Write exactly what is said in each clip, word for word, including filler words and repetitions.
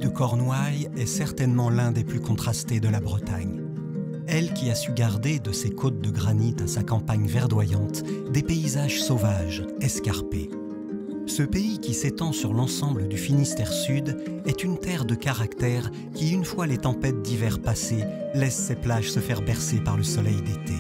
Cornouailles est certainement l'un des plus contrastés de la Bretagne. Elle qui a su garder de ses côtes de granit à sa campagne verdoyante des paysages sauvages, escarpés. Ce pays qui s'étend sur l'ensemble du Finistère Sud est une terre de caractère qui, une fois les tempêtes d'hiver passées, laisse ses plages se faire bercer par le soleil d'été.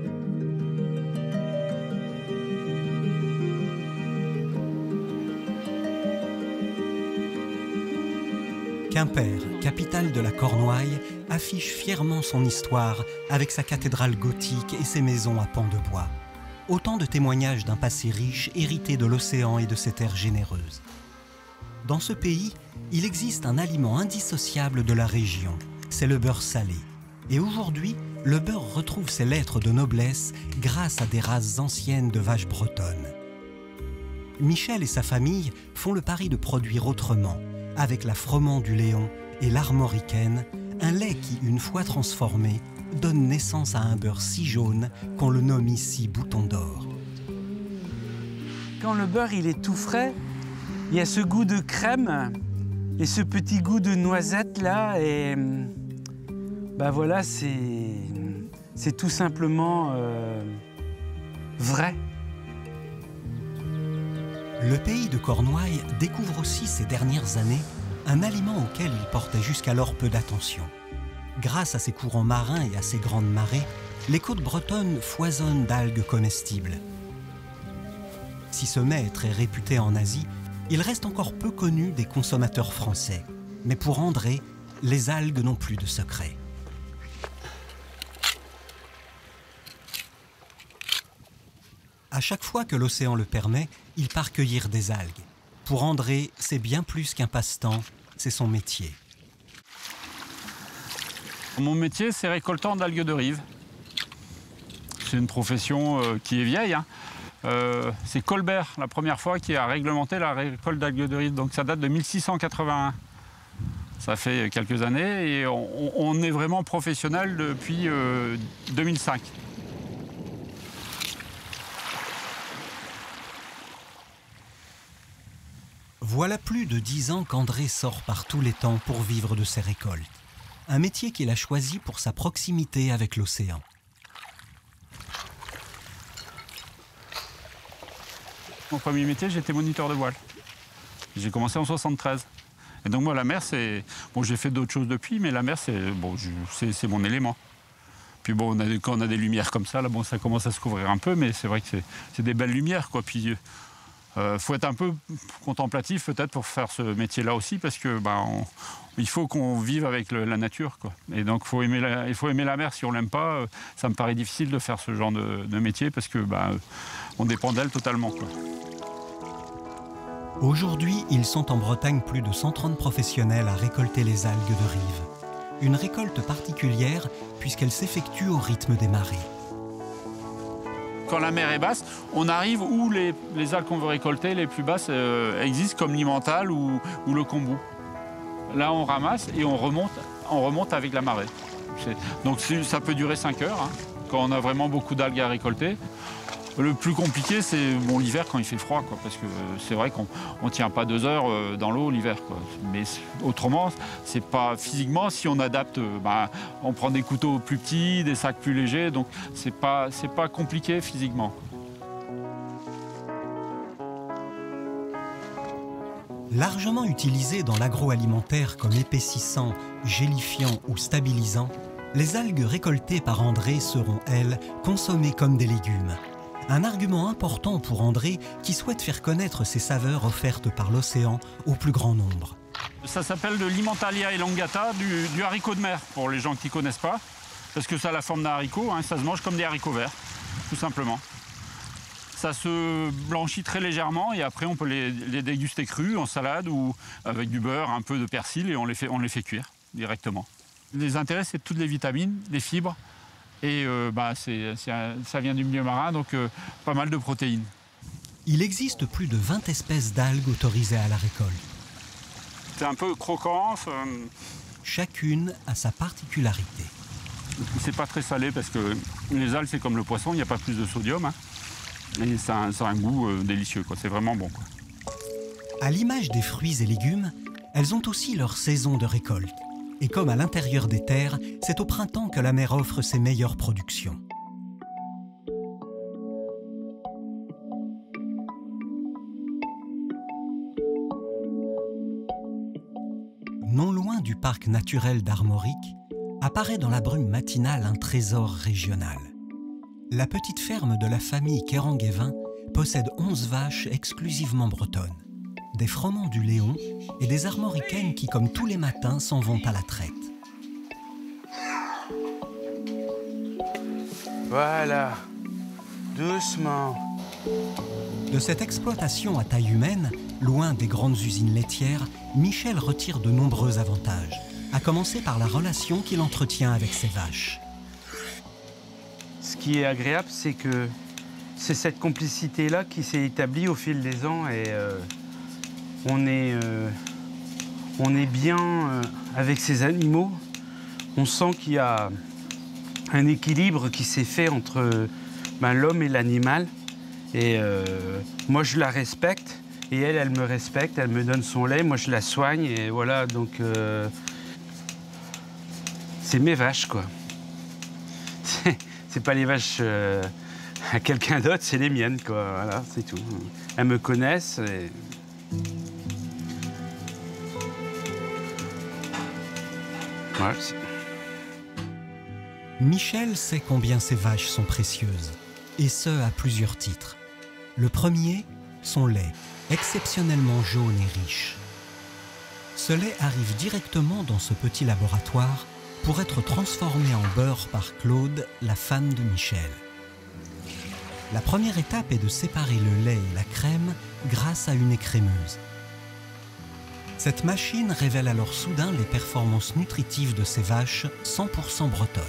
Quimper, capitale de la Cornouaille, affiche fièrement son histoire avec sa cathédrale gothique et ses maisons à pans de bois. Autant de témoignages d'un passé riche hérité de l'océan et de ses terres généreuses. Dans ce pays, il existe un aliment indissociable de la région, c'est le beurre salé. Et aujourd'hui, le beurre retrouve ses lettres de noblesse grâce à des races anciennes de vaches bretonnes. Michel et sa famille font le pari de produire autrement, avec la Froment du Léon et l'Armoricaine, un lait qui, une fois transformé, donne naissance à un beurre si jaune qu'on le nomme ici bouton d'or. Quand le beurre il est tout frais, il y a ce goût de crème et ce petit goût de noisette là, et ben voilà, c'est c'est tout simplement euh, vrai. Le pays de Cornouailles découvre aussi ces dernières années un aliment auquel il portait jusqu'alors peu d'attention. Grâce à ses courants marins et à ses grandes marées, les côtes bretonnes foisonnent d'algues comestibles. Si ce mets est très réputé en Asie, il reste encore peu connu des consommateurs français. Mais pour André, les algues n'ont plus de secret. À chaque fois que l'océan le permet, il part cueillir des algues. Pour André, c'est bien plus qu'un passe-temps, c'est son métier. Mon métier, c'est récoltant d'algues de rive. C'est une profession euh, qui est vieille. Hein. Euh, c'est Colbert, la première fois, qui a réglementé la récolte d'algues de rive. Donc ça date de mille six cent quatre-vingt-un. Ça fait quelques années et on, on est vraiment professionnel depuis euh, deux mille cinq. Voilà plus de dix ans qu'André sort par tous les temps pour vivre de ses récoltes. Un métier qu'il a choisi pour sa proximité avec l'océan. Mon premier métier, j'étais moniteur de voile. J'ai commencé en soixante-treize. Et donc moi, la mer, c'est... Bon, j'ai fait d'autres choses depuis, mais la mer, c'est bon, c'est mon élément. Puis bon, on a, quand on a des lumières comme ça, là, bon, ça commence à se couvrir un peu, mais c'est vrai que c'est des belles lumières, quoi. Puis il euh, faut être un peu contemplatif, peut-être, pour faire ce métier-là aussi, parce que bah, on, il faut qu'on vive avec le, la nature, quoi. Et donc, faut aimer la, il faut aimer la mer. Si on l'aime pas, euh, ça me paraît difficile de faire ce genre de, de métier, parce que bah, on dépend d'elle totalement, quoi. Aujourd'hui, ils sont en Bretagne plus de cent trente professionnels à récolter les algues de rive. Une récolte particulière puisqu'elle s'effectue au rythme des marées. Quand la mer est basse, on arrive où les, les algues qu'on veut récolter, les plus basses, euh, existent, comme l'emmental ou, ou le kombu. Là, on ramasse et on remonte, on remonte avec la marée. Donc ça peut durer cinq heures, hein, quand on a vraiment beaucoup d'algues à récolter. Le plus compliqué, c'est bon, l'hiver quand il fait froid, quoi, parce que c'est vrai qu'on ne tient pas deux heures dans l'eau l'hiver. Mais autrement, c'est pas physiquement, si on adapte, bah, on prend des couteaux plus petits, des sacs plus légers, donc c'est pas, c'est pas compliqué physiquement. Largement utilisées dans l'agroalimentaire comme épaississant, gélifiant ou stabilisant, les algues récoltées par André seront, elles, consommées comme des légumes. Un argument important pour André qui souhaite faire connaître ces saveurs offertes par l'océan au plus grand nombre. Ça s'appelle de l'Emmentalia elongata, du, du haricot de mer, pour les gens qui ne connaissent pas. Parce que ça a la forme d'un haricot, hein, ça se mange comme des haricots verts, tout simplement. Ça se blanchit très légèrement et après on peut les, les déguster crus en salade ou avec du beurre, un peu de persil et on les fait, on les fait cuire directement. Les intérêts, c'est toutes les vitamines, les fibres. Et euh, bah, c'est, c'est un, ça vient du milieu marin, donc euh, pas mal de protéines. Il existe plus de vingt espèces d'algues autorisées à la récolte. C'est un peu croquant. Ça... Chacune a sa particularité. C'est pas très salé parce que les algues, c'est comme le poisson, il n'y a pas plus de sodium. Hein, et ça a, ça a un goût euh, délicieux, quoi. C'est vraiment bon, quoi. À l'image des fruits et légumes, elles ont aussi leur saison de récolte. Et comme à l'intérieur des terres, c'est au printemps que la mer offre ses meilleures productions. Non loin du parc naturel d'Armorique, apparaît dans la brume matinale un trésor régional. La petite ferme de la famille Keranguévin possède onze vaches exclusivement bretonnes, des froment du Léon et des armoricaines qui, comme tous les matins, s'en vont à la traite. Voilà, doucement. De cette exploitation à taille humaine, loin des grandes usines laitières, Michel retire de nombreux avantages, à commencer par la relation qu'il entretient avec ses vaches. Ce qui est agréable, c'est que c'est cette complicité-là qui s'est établie au fil des ans et euh, on, est, euh, on est bien euh, avec ces animaux. On sent qu'il y a un équilibre qui s'est fait entre ben, l'homme et l'animal. Et euh, moi, je la respecte et elle, elle me respecte, elle me donne son lait, moi, je la soigne et voilà, donc euh, c'est mes vaches, quoi. C'est pas les vaches euh, à quelqu'un d'autre, c'est les miennes, quoi. Voilà, c'est tout. Elles me connaissent. Et... Voilà. Michel sait combien ses vaches sont précieuses, et ce, à plusieurs titres. Le premier, son lait, exceptionnellement jaune et riche. Ce lait arrive directement dans ce petit laboratoire pour être transformé en beurre par Claude, la femme de Michel. La première étape est de séparer le lait et la crème grâce à une écrémeuse. Cette machine révèle alors soudain les performances nutritives de ces vaches cent pour cent bretonnes.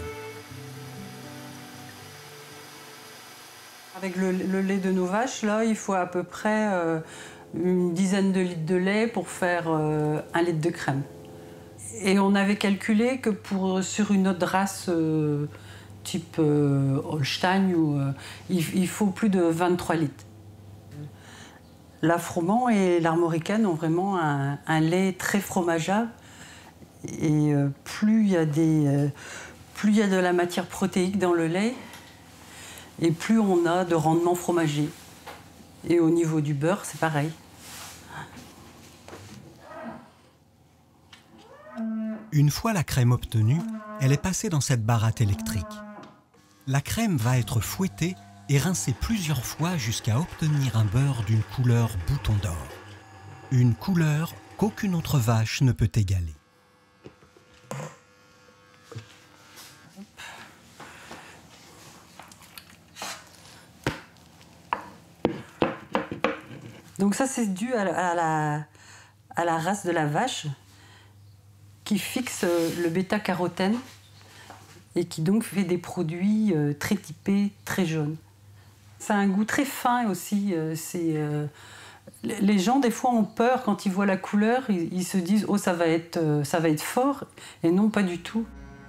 Avec le, le lait de nos vaches, là, il faut à peu près euh, une dizaine de litres de lait pour faire euh, un litre de crème. Et on avait calculé que pour, sur une autre race euh, type euh, Holstein, où, euh, il, il faut plus de vingt-trois litres. La froment et l'armoricaine ont vraiment un, un lait très fromageable. Et euh, plus il y a des, euh, plus il y a de la matière protéique dans le lait, et plus on a de rendement fromager. Et au niveau du beurre, c'est pareil. Une fois la crème obtenue, elle est passée dans cette baratte électrique. La crème va être fouettée et rincée plusieurs fois jusqu'à obtenir un beurre d'une couleur bouton d'or. Une couleur qu'aucune autre vache ne peut égaler. Donc ça, c'est dû à la, à, la, à la race de la vache qui fixe le bêta-carotène et qui donc fait des produits très typés, très jaunes. Ça a un goût très fin aussi. C'est, euh, les gens, des fois, ont peur quand ils voient la couleur. Ils, ils se disent « Oh, ça va être, ça va être fort ». Et non, pas du tout.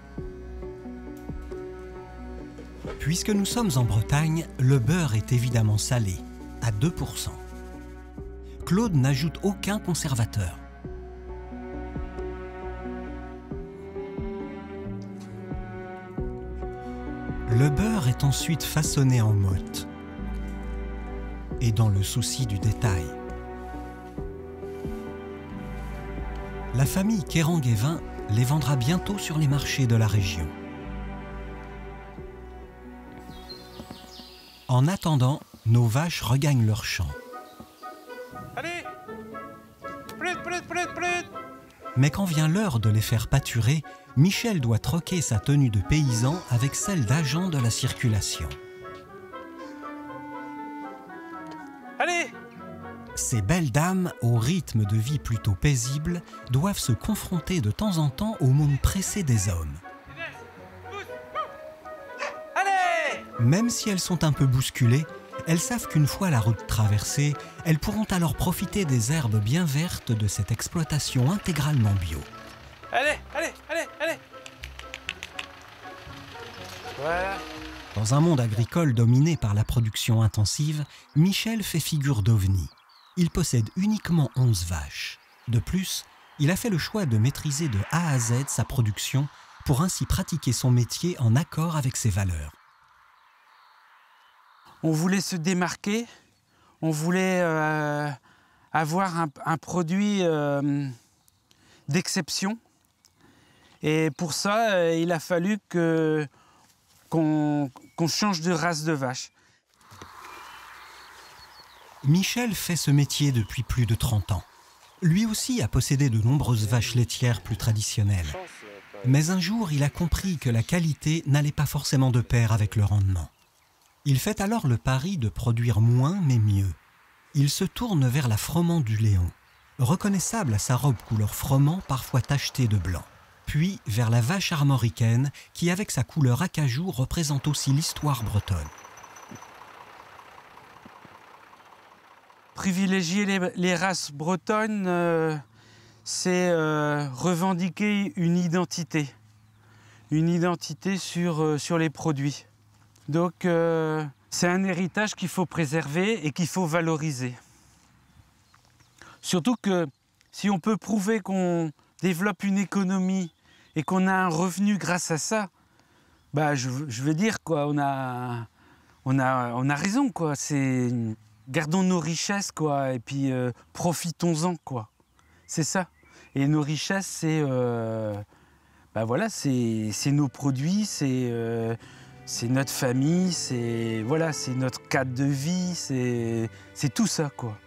Puisque nous sommes en Bretagne, le beurre est évidemment salé, à deux pour cent. Claude n'ajoute aucun conservateur. Le beurre est ensuite façonné en motte. Et dans le souci du détail. La famille Keranguévin les vendra bientôt sur les marchés de la région. En attendant, nos vaches regagnent leur champ. Allez, prête, prête, prête, prête. Mais quand vient l'heure de les faire pâturer, Michel doit troquer sa tenue de paysan avec celle d'agent de la circulation. Allez. Ces belles dames, au rythme de vie plutôt paisible, doivent se confronter de temps en temps au monde pressé des hommes. Allez. Même si elles sont un peu bousculées, elles savent qu'une fois la route traversée, elles pourront alors profiter des herbes bien vertes de cette exploitation intégralement bio. Allez, allez, allez, allez. Voilà. Dans un monde agricole dominé par la production intensive, Michel fait figure d'ovni. Il possède uniquement onze vaches. De plus, il a fait le choix de maîtriser de A à Z sa production pour ainsi pratiquer son métier en accord avec ses valeurs. On voulait se démarquer, on voulait euh, avoir un, un produit euh, d'exception. Et pour ça, euh, il a fallu que, qu'on, qu'on change de race de vache. Michel fait ce métier depuis plus de trente ans. Lui aussi a possédé de nombreuses vaches laitières plus traditionnelles. Mais un jour, il a compris que la qualité n'allait pas forcément de pair avec le rendement. Il fait alors le pari de produire moins mais mieux. Il se tourne vers la Froment du Léon, reconnaissable à sa robe couleur froment parfois tachetée de blanc. Puis vers la vache armoricaine qui, avec sa couleur acajou, représente aussi l'histoire bretonne. Privilégier les, les races bretonnes, euh, c'est euh, revendiquer une identité. Une identité sur, euh, sur les produits. Donc euh, c'est un héritage qu'il faut préserver et qu'il faut valoriser. Surtout que si on peut prouver qu'on développe une économie et qu'on a un revenu grâce à ça, bah je, je veux dire quoi, on a, on a, on a raison quoi. C'est gardons nos richesses quoi et puis euh, profitons-en quoi. C'est ça. Et nos richesses c'est, euh, bah voilà, c'est, c'est nos produits, c'est euh, c'est notre famille, c'est voilà, c'est notre cadre de vie, c'est c'est tout ça quoi.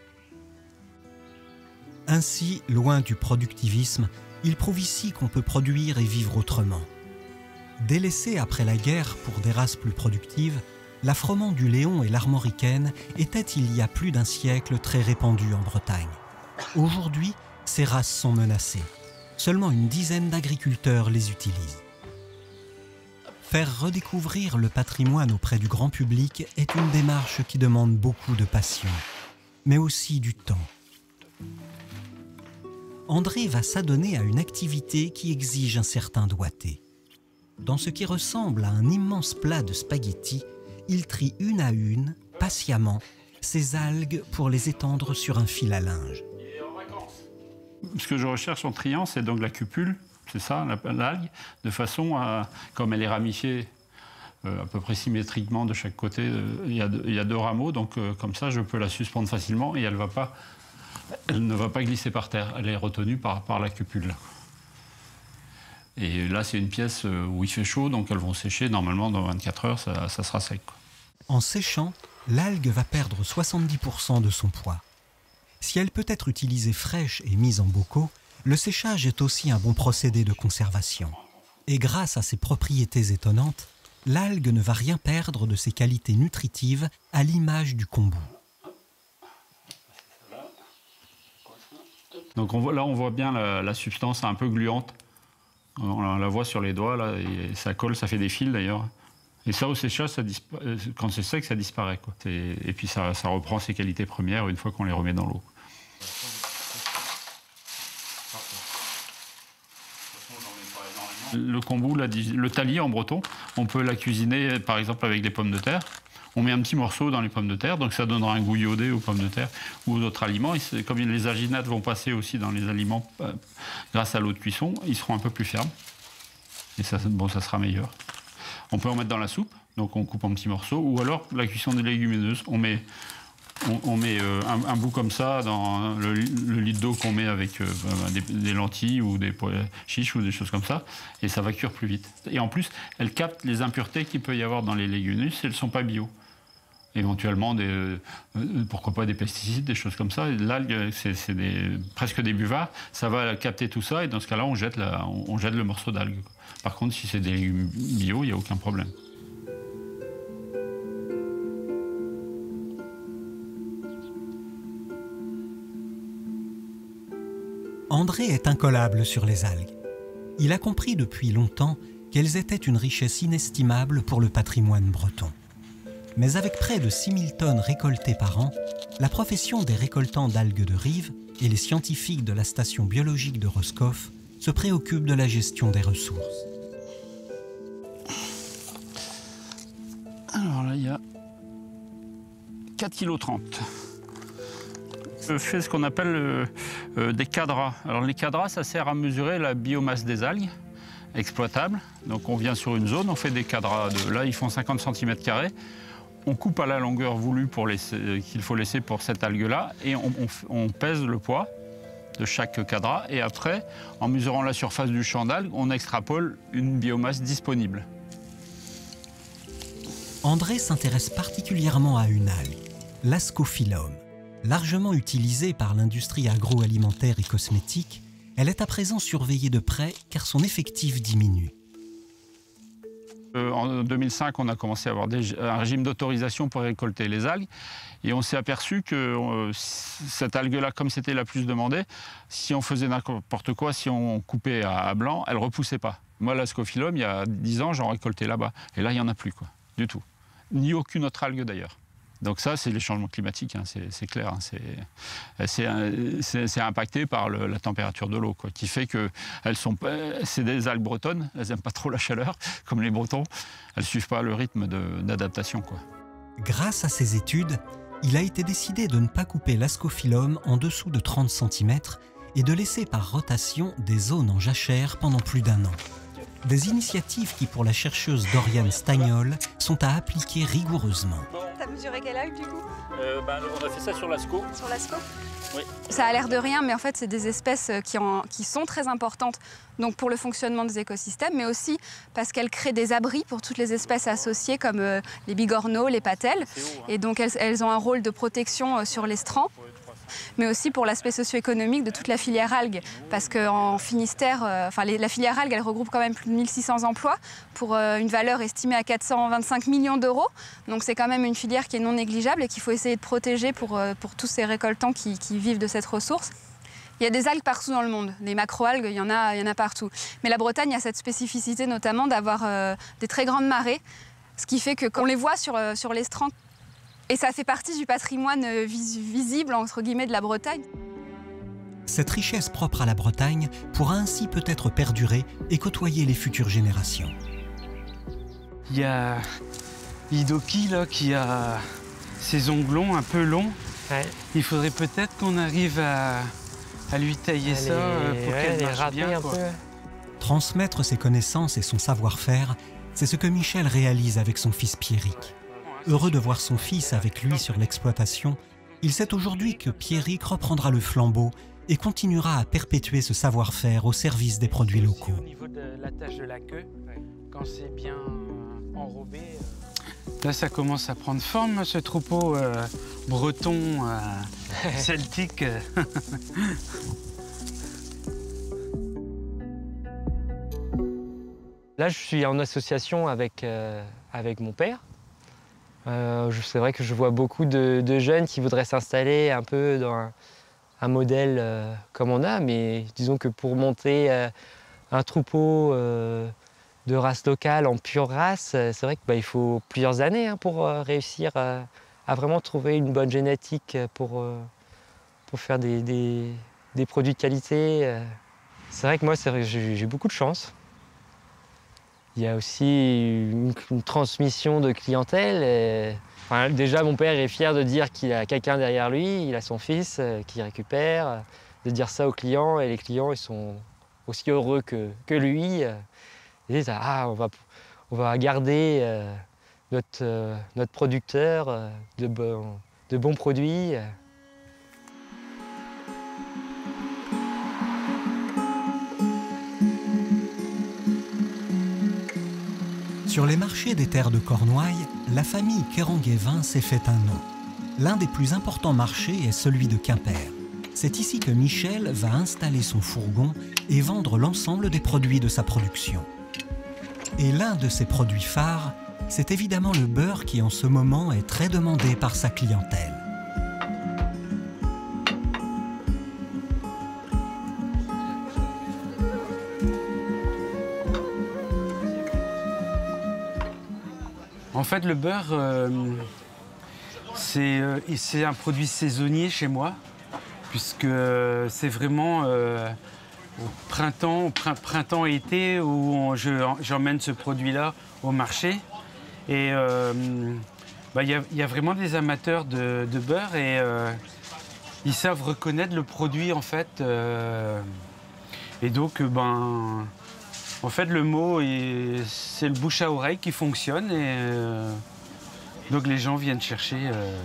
Ainsi, loin du productivisme, il prouve ici qu'on peut produire et vivre autrement. Délaissée après la guerre pour des races plus productives, la Froment du Léon et l'armoricaine étaient il y a plus d'un siècle très répandues en Bretagne. Aujourd'hui, ces races sont menacées. Seulement une dizaine d'agriculteurs les utilisent. Faire redécouvrir le patrimoine auprès du grand public est une démarche qui demande beaucoup de passion, mais aussi du temps. André va s'adonner à une activité qui exige un certain doigté. Dans ce qui ressemble à un immense plat de spaghettis, il trie une à une, patiemment, ces algues pour les étendre sur un fil à linge. Ce que je recherche en triant, c'est donc la cupule, c'est ça, l'algue, de façon à, comme elle est ramifiée euh, à peu près symétriquement de chaque côté, euh, il, y a deux, il y a deux rameaux, donc euh, comme ça je peux la suspendre facilement et elle, va pas, elle ne va pas glisser par terre, elle est retenue par, par la cupule. Et là c'est une pièce où il fait chaud, donc elles vont sécher, normalement dans vingt-quatre heures ça, ça sera sec. En séchant, l'algue va perdre soixante-dix pour cent de son poids. Si elle peut être utilisée fraîche et mise en bocaux, le séchage est aussi un bon procédé de conservation. Et grâce à ses propriétés étonnantes, l'algue ne va rien perdre de ses qualités nutritives à l'image du kombu. Donc on voit, là on voit bien la, la substance un peu gluante. On la voit sur les doigts, là, et ça colle, ça fait des fils d'ailleurs. Et ça, au séchage, ça quand c'est sec, ça disparaît, quoi. Et puis ça, ça reprend ses qualités premières une fois qu'on les remet dans l'eau. Le kombu, la, le tali en breton, on peut la cuisiner par exemple avec des pommes de terre. On met un petit morceau dans les pommes de terre, donc ça donnera un goût iodé aux pommes de terre ou aux autres aliments. Et comme les alginates vont passer aussi dans les aliments euh, grâce à l'eau de cuisson, ils seront un peu plus fermes. Et ça, bon, ça sera meilleur. On peut en mettre dans la soupe, donc on coupe en petits morceaux. Ou alors la cuisson des légumineuses, on met, on, on met euh, un, un bout comme ça dans le, le litre d'eau qu'on met avec euh, des, des lentilles ou des pois chiches ou des choses comme ça. Et ça va cuire plus vite. Et en plus, elle capte les impuretés qu'il peut y avoir dans les légumineuses si elles ne sont pas bio. Éventuellement, des, euh, pourquoi pas des pesticides, des choses comme ça. L'algue, c'est presque des buvards. Ça va capter tout ça et dans ce cas-là, on, jette la, on, on jette le morceau d'algue. Par contre, si c'est des légumes bio, il n'y a aucun problème. André est incollable sur les algues. Il a compris depuis longtemps qu'elles étaient une richesse inestimable pour le patrimoine breton. Mais avec près de six mille tonnes récoltées par an, la profession des récoltants d'algues de rive et les scientifiques de la station biologique de Roscoff se préoccupent de la gestion des ressources. Alors là, il y a quatre virgule trente kilos. Je fais ce qu'on appelle euh, euh, des cadras. Alors les cadras, ça sert à mesurer la biomasse des algues exploitables. Donc on vient sur une zone, on fait des cadras. De, là, ils font cinquante centimètres carrés. On coupe à la longueur voulue pour laisser, euh, qu'il faut laisser pour cette algue-là et on, on, on pèse le poids de chaque cadra. Et après, en mesurant la surface du champ d'algues, on extrapole une biomasse disponible. André s'intéresse particulièrement à une algue, l'Ascophyllum. Largement utilisée par l'industrie agroalimentaire et cosmétique, elle est à présent surveillée de près car son effectif diminue. Euh, en deux mille cinq, on a commencé à avoir des, un régime d'autorisation pour récolter les algues. Et on s'est aperçu que euh, cette algue-là, comme c'était la plus demandée, si on faisait n'importe quoi, si on coupait à, à blanc, elle ne repoussait pas. Moi, l'Ascophyllum, il y a dix ans, j'en récoltais là-bas. Et là, il n'y en a plus, quoi, du tout. Ni aucune autre algue, d'ailleurs. Donc ça, c'est les changements climatiques, hein, c'est clair. Hein, c'est impacté par le, la température de l'eau, qui fait que elles sont, c'est des algues bretonnes, elles n'aiment pas trop la chaleur, comme les Bretons. Elles ne suivent pas le rythme d'adaptation. Grâce à ces études, il a été décidé de ne pas couper l'Ascophyllum en dessous de trente centimètres et de laisser par rotation des zones en jachère pendant plus d'un an. Des initiatives qui, pour la chercheuse Doriane Stagnol, sont à appliquer rigoureusement. T'as mesuré quelle algue du coup? euh, ben, On a fait ça sur l'Asco. Sur l'Asco? Oui. Ça a l'air de rien, mais en fait, c'est des espèces qui, en, qui sont très importantes donc pour le fonctionnement des écosystèmes, mais aussi parce qu'elles créent des abris pour toutes les espèces associées comme euh, les bigorneaux, les patelles. Haut, hein. Et donc, elles, elles ont un rôle de protection euh, sur les strands. Mais aussi pour l'aspect socio-économique de toute la filière algues. Parce qu'en Finistère, euh, enfin, les, la filière algues, elle regroupe quand même plus de mille six cents emplois pour euh, une valeur estimée à quatre cent vingt-cinq millions d'euros. Donc c'est quand même une filière qui est non négligeable et qu'il faut essayer de protéger pour, euh, pour tous ces récoltants qui, qui vivent de cette ressource. Il y a des algues partout dans le monde. Les macro-algues, il y en a, il y en a partout. Mais la Bretagne a cette spécificité notamment d'avoir euh, des très grandes marées, ce qui fait que quand on les voit sur, euh, sur les strands, et ça fait partie du patrimoine vis visible, entre guillemets, de la Bretagne. Cette richesse propre à la Bretagne pourra ainsi peut-être perdurer et côtoyer les futures générations. Il y a Hidoki là, qui a ses ongles longs, un peu longs. Ouais. Il faudrait peut-être qu'on arrive à, à lui tailler Allez, ça pour ouais, qu'elle marche bien. Quoi. Transmettre ses connaissances et son savoir-faire, c'est ce que Michel réalise avec son fils Pierrick. Heureux de voir son fils avec lui sur l'exploitation, il sait aujourd'hui que Pierrick reprendra le flambeau et continuera à perpétuer ce savoir-faire au service des produits locaux. Au niveau de l'attache de la queue, quand c'est bien enrobé... Là, ça commence à prendre forme, ce troupeau euh, breton, euh, celtique. Là, je suis en association avec, euh, avec mon père. Euh, c'est vrai que je vois beaucoup de, de jeunes qui voudraient s'installer un peu dans un, un modèle euh, comme on a, mais disons que pour monter euh, un troupeau euh, de race locale en pure race, c'est vrai qu'il bah, faut plusieurs années hein, pour euh, réussir à, à vraiment trouver une bonne génétique pour, euh, pour faire des, des, des produits de qualité. C'est vrai que moi, j'ai beaucoup de chance. Il y a aussi une, une transmission de clientèle. Et, enfin, déjà, mon père est fier de dire qu'il a quelqu'un derrière lui, il a son fils euh, qui récupère, euh, de dire ça aux clients, et les clients ils sont aussi heureux que, que lui. Euh, ils disent ah, on va, on va garder euh, notre, euh, notre producteur euh, de, bon, de bons produits. Euh. Sur les marchés des terres de Cornouailles, la famille Keranguet-Vin s'est fait un nom. L'un des plus importants marchés est celui de Quimper. C'est ici que Michel va installer son fourgon et vendre l'ensemble des produits de sa production. Et l'un de ses produits phares, c'est évidemment le beurre qui en ce moment est très demandé par sa clientèle. En fait, le beurre, euh, c'est euh, un produit saisonnier chez moi, puisque euh, c'est vraiment euh, au printemps, au printemps-été où j'emmène ce produit-là au marché. Et il euh, bah, y, y a vraiment des amateurs de, de beurre et euh, ils savent reconnaître le produit en fait. Euh, et donc, ben, en fait, le mot, c'est le bouche à oreille qui fonctionne. Et euh, donc, les gens viennent chercher euh,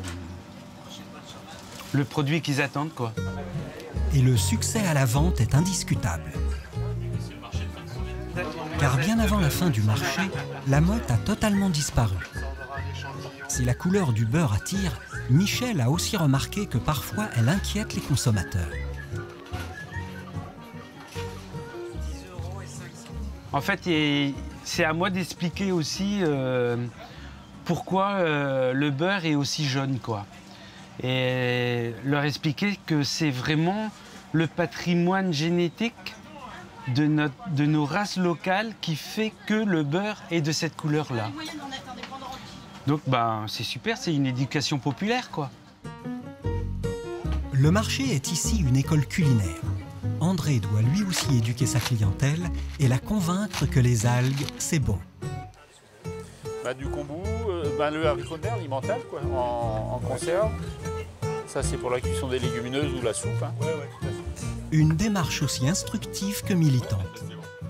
le produit qu'ils attendent, quoi. Et le succès à la vente est indiscutable. Car bien avant la fin du marché, la motte a totalement disparu. Si la couleur du beurre attire, Michel a aussi remarqué que parfois elle inquiète les consommateurs. En fait, c'est à moi d'expliquer aussi euh, pourquoi euh, le beurre est aussi jaune, quoi. Et leur expliquer que c'est vraiment le patrimoine génétique de, notre, de nos races locales qui fait que le beurre est de cette couleur-là. Donc, ben, c'est super, c'est une éducation populaire, quoi. Le marché est ici une école culinaire. André doit lui aussi éduquer sa clientèle et la convaincre que les algues, c'est bon. Bah, du kombu, euh, bah, le haricot de mer alimentaire, quoi, en, en conserve. Ça, c'est pour la cuisson des légumineuses ou la soupe. Hein. Ouais, ouais, tout à fait. Une démarche aussi instructive que militante.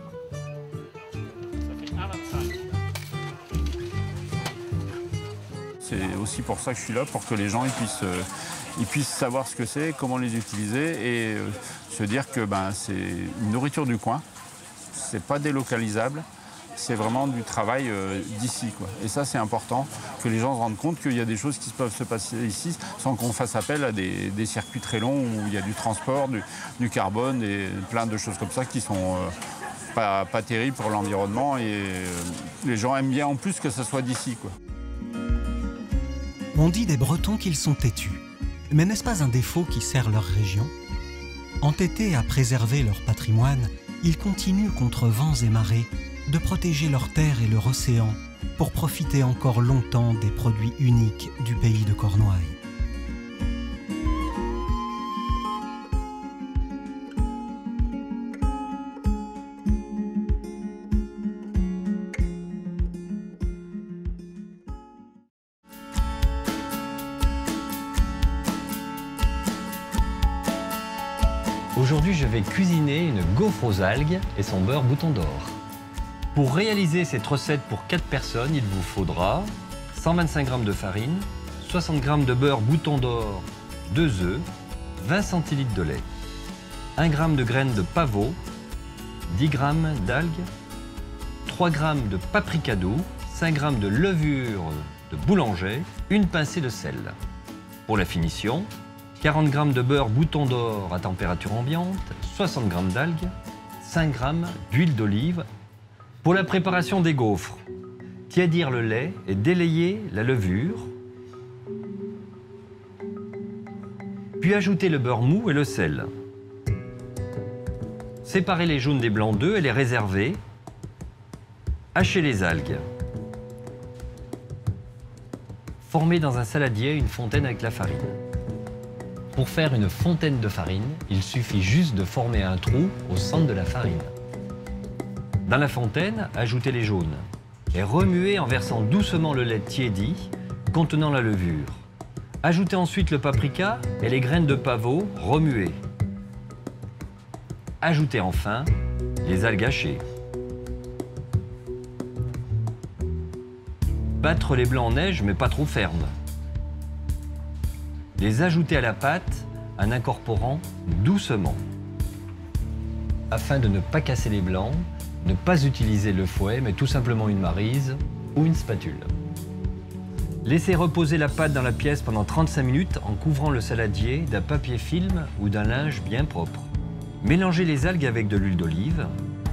C'est aussi pour ça que je suis là, pour que les gens ils puissent, euh, ils puissent savoir ce que c'est, comment les utiliser et euh, se dire que ben, c'est une nourriture du coin, c'est pas délocalisable, c'est vraiment du travail euh, d'ici, quoi. Et ça, c'est important, que les gens se rendent compte qu'il y a des choses qui peuvent se passer ici sans qu'on fasse appel à des, des circuits très longs où il y a du transport, du, du carbone et plein de choses comme ça qui sont euh, pas, pas terribles pour l'environnement. Et euh, les gens aiment bien en plus que ça soit d'ici, quoi. On dit des Bretons qu'ils sont têtus. Mais n'est-ce pas un défaut qui sert leur région? Entêtés à préserver leur patrimoine, ils continuent contre vents et marées de protéger leurs terres et leur océan pour profiter encore longtemps des produits uniques du pays de Cornouailles. Aujourd'hui, je vais cuisiner une gaufre aux algues et son beurre bouton d'or. Pour réaliser cette recette pour quatre personnes, il vous faudra cent vingt-cinq grammes de farine, soixante grammes de beurre bouton d'or, deux œufs, vingt centilitres de lait, un gramme de graines de pavot, dix grammes d'algues, trois grammes de paprika doux, cinq grammes de levure de boulanger, une pincée de sel. Pour la finition, quarante grammes de beurre bouton d'or à température ambiante, soixante grammes d'algues, cinq grammes d'huile d'olive. Pour la préparation des gaufres, tiédir le lait et délayer la levure, puis ajouter le beurre mou et le sel. Séparer les jaunes des blancs d'œufs et les réserver. Hacher les algues. Former dans un saladier une fontaine avec la farine. Pour faire une fontaine de farine, il suffit juste de former un trou au centre de la farine. Dans la fontaine, ajoutez les jaunes et remuez en versant doucement le lait tiédi contenant la levure. Ajoutez ensuite le paprika et les graines de pavot, remuez. Ajoutez enfin les algues hachées. Battre les blancs en neige, mais pas trop ferme. Les ajouter à la pâte en incorporant doucement. Afin de ne pas casser les blancs, ne pas utiliser le fouet, mais tout simplement une maryse ou une spatule. Laissez reposer la pâte dans la pièce pendant trente-cinq minutes en couvrant le saladier d'un papier film ou d'un linge bien propre. Mélangez les algues avec de l'huile d'olive.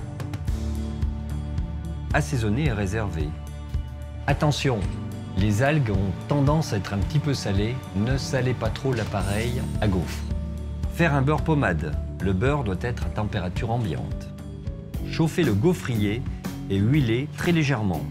Assaisonnez et réservez. Attention, les algues ont tendance à être un petit peu salées. Ne salez pas trop l'appareil à gaufres. Faire un beurre pommade. Le beurre doit être à température ambiante. Chauffez le gaufrier et huilez très légèrement.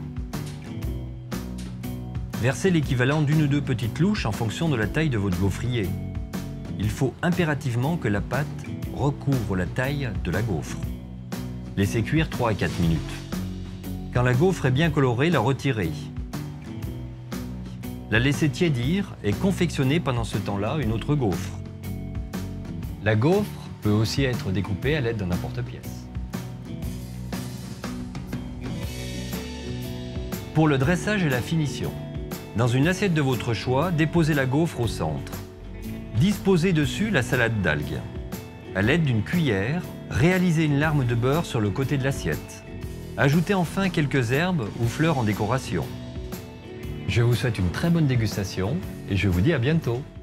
Versez l'équivalent d'une ou deux petites louches en fonction de la taille de votre gaufrier. Il faut impérativement que la pâte recouvre la taille de la gaufre. Laissez cuire trois à quatre minutes. Quand la gaufre est bien colorée, la retirez. La laissez tiédir et confectionnez pendant ce temps-là une autre gaufre. La gaufre peut aussi être découpée à l'aide d'un emporte-pièce. Pour le dressage et la finition, dans une assiette de votre choix, déposez la gaufre au centre. Disposez dessus la salade d'algues. À l'aide d'une cuillère, réalisez une larme de beurre sur le côté de l'assiette. Ajoutez enfin quelques herbes ou fleurs en décoration. Je vous souhaite une très bonne dégustation et je vous dis à bientôt.